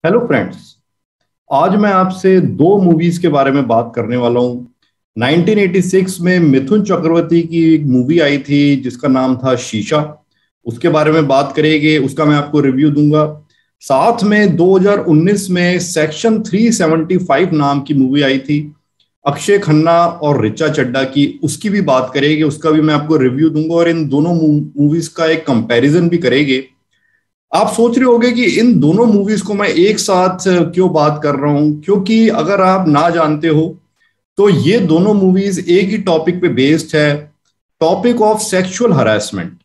Hello friends. आज मैं आपसे दो मूवीज के बारे में बात करने वाला हूं। 1986 में मिथुन चक्रवर्ती की एक मूवी आई थी जिसका नाम था शीशा। उसके बारे में बात करेंगे, उसका मैं आपको रिव्यू दूंगा। साथ में 2019 में सेक्शन 375 नाम की मूवी आई थी अक्षय खन्ना और ऋचा चड्ढा की, उसकी भी बात करेंगे, उसका भी मैं आपको रिव्यू दूंगा और इन दोनों मूवीज का एक कंपैरिजन भी करेंगे। आप सोच रहे होंगे कि इन दोनों मूवीज को मैं एक साथ क्यों बात कर रहा हूं, क्योंकि अगर आप ना जानते हो तो ये दोनों मूवीज एक ही टॉपिक पे बेस्ड है, topic of sexual harassment.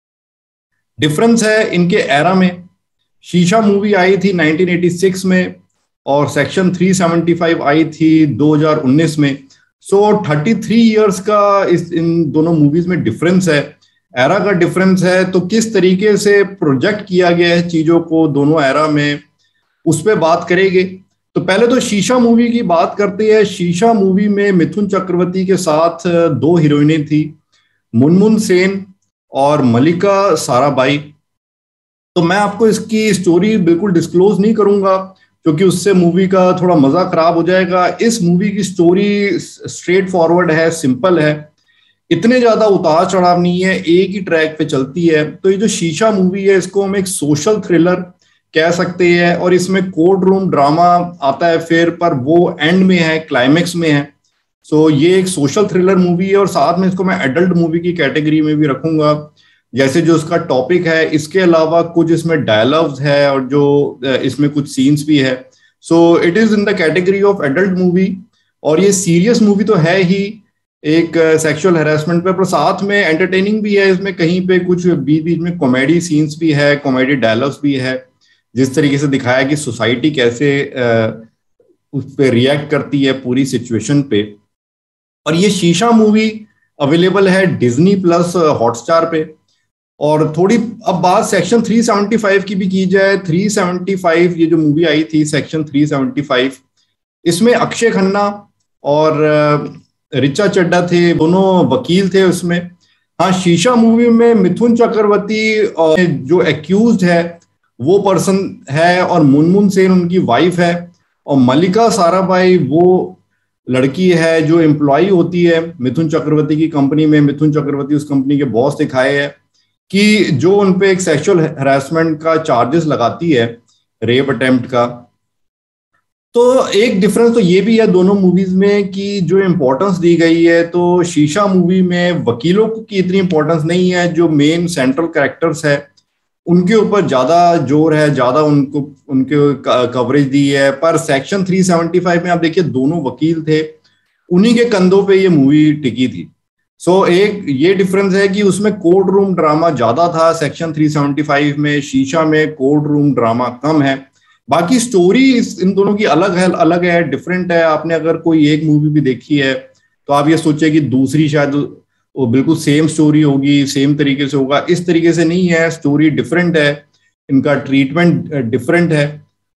Difference है इनके एरा में। शीशा मूवी आई थी 1986 में और सेक्शन 375 आई थी 2019 में। सो 33 इयर्स का इन दोनों मूवीज में डिफरेंस है, एरा का डिफरेंस है। तो किस तरीके से प्रोजेक्ट किया गया है चीजों को दोनों एरा में, उस पर बात करेंगे। तो पहले तो शीशा मूवी की बात करते हैं। शीशा मूवी में मिथुन चक्रवर्ती के साथ दो हीरोइनें थी, मुनमुन सेन और मलिका साराभाई। तो मैं आपको इसकी स्टोरी बिल्कुल डिस्क्लोज नहीं करूंगा क्योंकि उससे मूवी का थोड़ा मजा खराब हो जाएगा। इस मूवी की स्टोरी स्ट्रेट फॉरवर्ड है, सिंपल है, इतने ज्यादा उतार चढ़ाव नहीं है, एक ही ट्रैक पे चलती है। तो ये जो शीशा मूवी है इसको हम एक सोशल थ्रिलर कह सकते हैं और इसमें कोर्ट रूम ड्रामा आता है फिर, पर वो एंड में है, क्लाइमेक्स में है। सो ये एक सोशल थ्रिलर मूवी है और साथ में इसको मैं एडल्ट मूवी की कैटेगरी में भी रखूंगा जैसे जो उसका टॉपिक है। इसके अलावा कुछ इसमें डायलॉग्स है और जो इसमें कुछ सीन्स भी है। So it is in the category of adult movie. और ये सीरियस मूवी तो है ही एक सेक्सुअल हैरेसमेंट पे, पर साथ में एंटरटेनिंग भी है। इसमें कहीं पे कुछ बीच बीच में कॉमेडी सीन्स भी है, कॉमेडी डायलॉग्स भी है, जिस तरीके से दिखाया कि सोसाइटी कैसे उस पर रिएक्ट करती है पूरी सिचुएशन पे। और ये शीशा मूवी अवेलेबल है डिज्नी प्लस हॉटस्टार पे। और थोड़ी अब बात सेक्शन 375 की भी की जाए। 375 ये जो मूवी आई थी सेक्शन 375, इसमें अक्षय खन्ना और ऋचा चड्ढा थे, दोनों वकील थे उसमें। हाँ, शीशा मूवी में मिथुन चक्रवर्ती और जो एक्यूज्ड है वो पर्सन है और मुनमुन सेन उनकी वाइफ है और मलिका साराभाई वो लड़की है जो एम्प्लॉय होती है मिथुन चक्रवर्ती की कंपनी में। मिथुन चक्रवर्ती उस कंपनी के बॉस दिखाए हैं कि जो उनपे एक सेक्सुअल हैरेसमेंट का चार्जेस लगाती है, रेप अटेम्प्ट का। तो एक डिफरेंस तो ये भी है दोनों मूवीज में कि जो इम्पोर्टेंस दी गई है, तो शीशा मूवी में वकीलों की इतनी इम्पोर्टेंस नहीं है, जो मेन सेंट्रल कैरेक्टर्स है उनके ऊपर ज्यादा जोर है, ज्यादा उनको उनके कवरेज दी है। पर सेक्शन 375 में आप देखिए दोनों वकील थे, उन्हीं के कंधों पे ये मूवी टिकी थी। सो एक ये डिफरेंस है कि उसमें कोर्ट रूम ड्रामा ज्यादा था सेक्शन 375 में, शीशा में कोर्ट रूम ड्रामा कम है। बाकी स्टोरी इन दोनों की अलग है, डिफरेंट है। आपने अगर कोई एक मूवी भी देखी है तो आप ये सोचे कि दूसरी शायद वो बिल्कुल सेम स्टोरी होगी, सेम तरीके से होगा, इस तरीके से नहीं है। स्टोरी डिफरेंट है, इनका ट्रीटमेंट डिफरेंट है।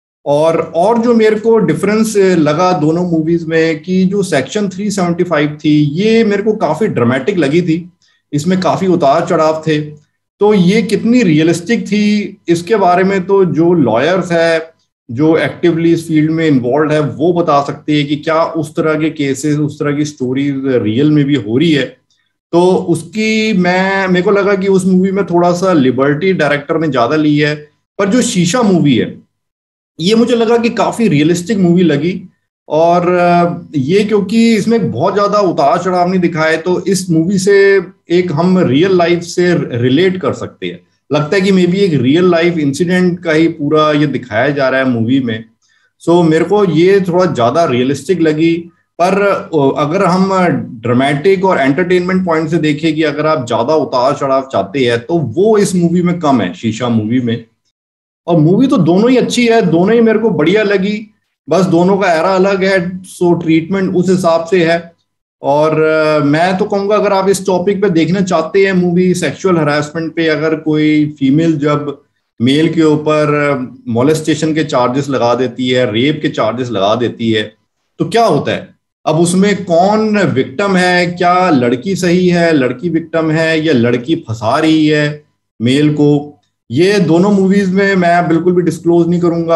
और जो मेरे को डिफरेंस लगा दोनों मूवीज में कि जो सेक्शन 375 थी ये मेरे को काफी ड्रामेटिक लगी थी, इसमें काफी उतार चढ़ाव थे। तो ये कितनी रियलिस्टिक थी इसके बारे में तो जो लॉयर्स है, जो एक्टिवली इस फील्ड में इन्वॉल्व है, वो बता सकते हैं कि क्या उस तरह के केसेस, उस तरह की स्टोरीज रियल में भी हो रही है। तो उसकी मेरे को लगा कि उस मूवी में थोड़ा सा लिबर्टी डायरेक्टर ने ज्यादा ली है। पर जो शीशा मूवी है ये मुझे लगा कि काफी रियलिस्टिक मूवी लगी। और ये क्योंकि इसमें बहुत ज्यादा उतार चढ़ाव नहीं दिखाए, तो इस मूवी से एक हम रियल लाइफ से रिलेट कर सकते हैं। लगता है कि मे बी एक रियल लाइफ इंसिडेंट का ही पूरा ये दिखाया जा रहा है मूवी में। सो मेरे को ये थोड़ा ज्यादा रियलिस्टिक लगी। पर अगर हम ड्रामेटिक और एंटरटेनमेंट पॉइंट से देखें कि अगर आप ज्यादा उतार चढ़ाव चाहते हैं तो वो इस मूवी में कम है, शीशा मूवी में। और मूवी तो दोनों ही अच्छी है, दोनों ही मेरे को बढ़िया लगी, बस दोनों का एरा अलग है, सो ट्रीटमेंट उस हिसाब से है। और मैं तो कहूंगा अगर आप इस टॉपिक पे देखना चाहते हैं मूवी सेक्सुअल हरासमेंट पे, अगर कोई फीमेल जब मेल के ऊपर मोलेस्टेशन के चार्जेस लगा देती है, रेप के चार्जेस लगा देती है, तो क्या होता है। अब उसमें कौन विक्टिम है, क्या लड़की सही है, लड़की विक्टिम है, या लड़की फंसा रही है मेल को, ये दोनों मूवीज में मैं बिल्कुल भी डिस्क्लोज नहीं करूंगा।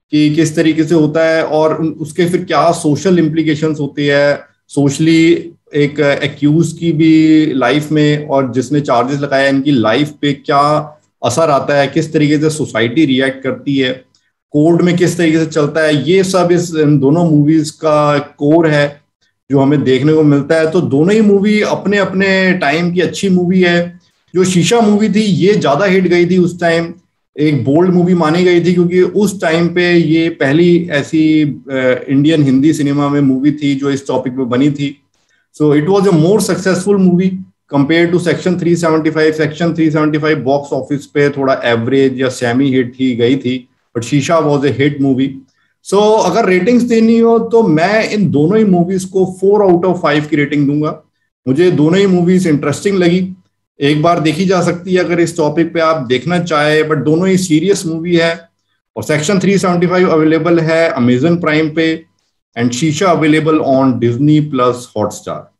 कि किस तरीके से होता है और उसके फिर क्या सोशल इम्प्लीकेशंस होती है, सोशली एक एक्यूज की भी लाइफ में और जिसने चार्जेस लगाया इनकी लाइफ पे क्या असर आता है, किस तरीके से सोसाइटी रिएक्ट करती है, कोर्ट में किस तरीके से चलता है, ये सब इन दोनों मूवीज का कोर है जो हमें देखने को मिलता है। तो दोनों ही मूवी अपने अपने टाइम की अच्छी मूवी है। जो शीशा मूवी थी ये ज्यादा हिट गई थी उस टाइम, एक बोल्ड मूवी मानी गई थी क्योंकि उस टाइम पे ये पहली ऐसी इंडियन हिंदी सिनेमा में मूवी थी जो इस टॉपिक पे बनी थी। So it was a more successful movie compare to section 375। Section 375 box office पे थोड़ा एवरेज या सेमी हिट ही गई थी, but Sheesha was a hit movie. So अगर रेटिंग्स देनी हो तो मैं इन दोनों ही मूवीज को 4 आउट ऑफ 5 की रेटिंग दूंगा। मुझे दोनों ही मूवीज इंटरेस्टिंग लगी, एक बार देखी जा सकती है अगर इस टॉपिक पे आप देखना चाहे, बट दोनों ही सीरियस मूवी है। और सेक्शन 375 अवेलेबल है अमेजन प्राइम पे and Sheesha available on Disney plus Hotstar.